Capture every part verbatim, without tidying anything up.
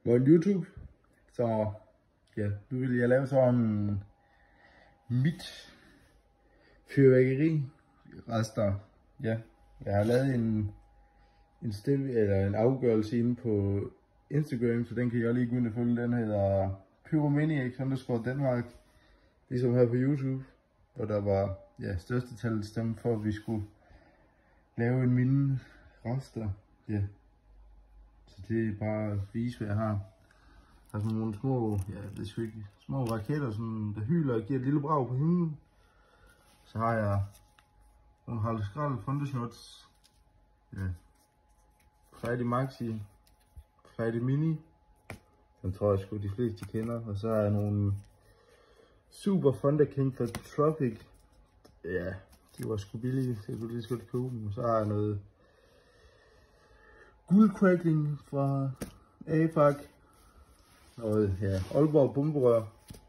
Morgen YouTube. Så ja, nu vil jeg lave sådan mit fyrværkeri rester. Ja, jeg har lavet en en stem eller en afgørelse inde på Instagram, så den kan jeg lige gå ind og følge. Den hedder Pyromaniacs underscore Danmark, ligesom her på YouTube, hvor der var ja, største tallet stemme for, at vi skulle lave en mine rester. Ja. Så det er bare at vise, hvad jeg har. Der er sådan nogle små, ja, det er sgu ikke, små raketter, sådan, der hyler og giver et lille brag på himlen. Så har jeg nogle Harald Skrald Thundershots. Ja. Friday Maxi. Friday Mini. Den tror jeg sgu de fleste kender. Og så har jeg nogle Super Thunder King for Tropic. Ja, de var sgu billige, så jeg kunne lige så godt købe dem. Så har jeg noget guldcrackling fra A F A C. Noget, ja, Aalborg bomberør.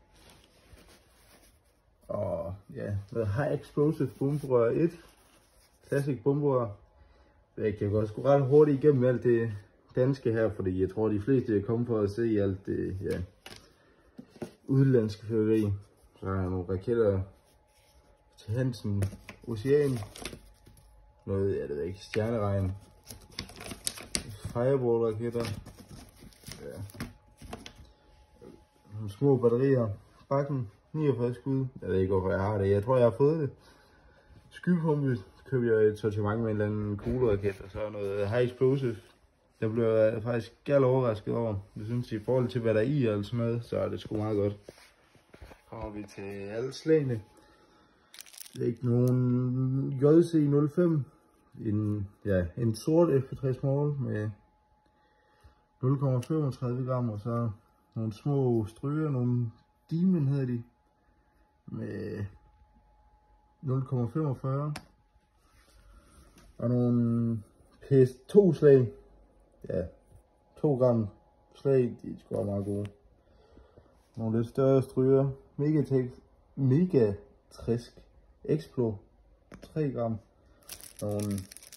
Og ja, noget High Explosive bomberør et. Classic bomberør. Jeg kan godt sgu ret hurtigt igennem alt det danske her, fordi jeg tror de fleste er kommet for at se alt det, ja, udlandske fyrværkeri. Så har jeg nogle raketter til Hansen Ocean. Noget, jeg ved ikke, stjerneregn. Fireball raketter. Ja. Nogle små batterier. Bakken, niogfyrre skud. Jeg ved ikke hvorfor jeg har det. Jeg tror jeg har fået det. Skypumpe købte jeg et sortiment med en eller anden kugleraket, og så noget High Explosive. Der blev jeg faktisk galt overrasket over. Jeg synes i forhold til hvad der er i og sådan noget, så er det sgu meget godt. Så kommer vi til alle slagene. Det er ikke nogen J C nul fem. En, ja, en sort F tres Small med nul komma femogtredive gram, og så nogle små stryger, nogle Demon hedder de, med nul komma femogfyrre. Og nogle P S to slag, ja, to gram slag, de er sgu også meget gode. Nogle lidt større stryger, Megatex, Megatrisk Explo, tre gram. Nogle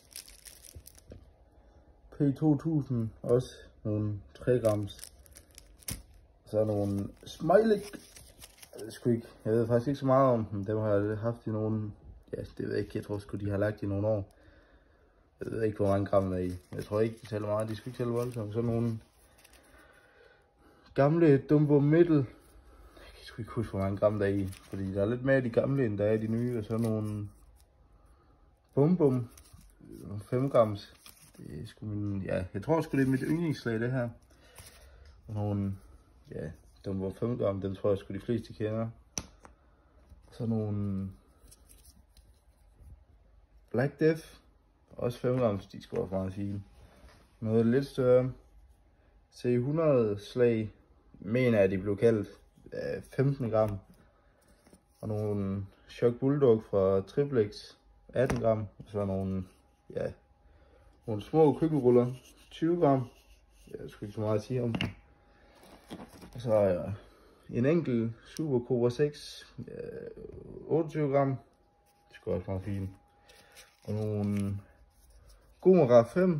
P to tusind, også nogle tre grams. Så nogle Smiley. Jeg, sgu ikke, jeg ved faktisk ikke så meget om dem. Dem har jeg haft i nogle, ja, det ved jeg ikke, jeg tror sgu de har lagt i nogle år. Jeg ved ikke hvor mange gram der er i. Jeg tror ikke de tæller meget, de skal ikke tælle voldsomt. Så nogle gamle Dumbo Middle. Jeg kan sgu ikke huske hvor mange gram der er i, fordi der er lidt mere af de gamle end der er i de nye. Og så nogle Bum Bum, fem grams. Det er sgu min, ja, jeg tror sgu det er mit yndlingsslag det her. Og nogle, ja, Dumbo fem gram, dem tror jeg sgu de fleste kender. Så nogle Black Death, også fem grams, de skal også meget fine. Noget lidt større C hundrede slag, mener jeg de blev kaldt, ja, femten gram. Og nogle Shock Bulldog fra Triplex, atten gram. Og så nogle, ja, nogle små køkkenruller, tyve gram. Jeg skulle ikke så meget at sige om. Og så har jeg en enkelt Super Cobra seks, ja, otteogtyve gram. Det skal også meget fint. Og nogle Gomera fem,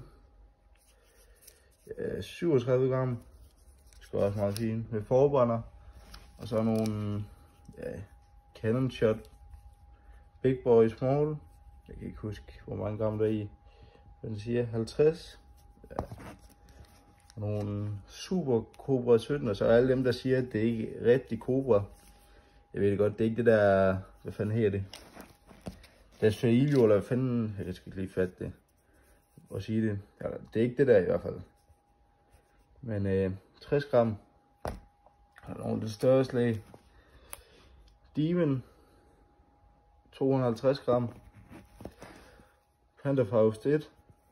ja, syvogtredive gram. Det skal også meget fint. Med forbrænder. Og så nogle, ja, Cannon Shot Big Boy Small. Jeg kan ikke huske hvor mange gram der er i. Den siger halvtreds. Ja. Og nogle Super Cobra sytten, og så alle dem der siger at det ikke er rigtig Cobra. Jeg ved det godt, det er ikke det der, hvad fanden hedder det? Det er Svailio, eller hvad fanden, jeg skal ikke lige fatte det og sige det. Eller, det er ikke det der i hvert fald. Men øh, tres gram. Og nogle af de større slag. Demon, to hundrede og halvtreds gram. Pantherfaust et,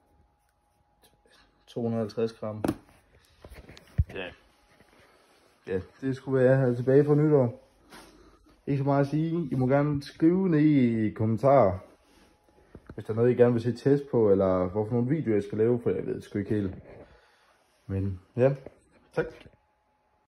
to hundrede og halvtreds gram. Ja. Ja, det skulle være her tilbage fra nytår. Ikke så meget at sige. I må gerne skrive ned i kommentarer, hvis der er noget I gerne vil se test på, eller hvorfor nogle videoer jeg skal lave, for jeg ved det sgu ikke helt. Men ja, tak.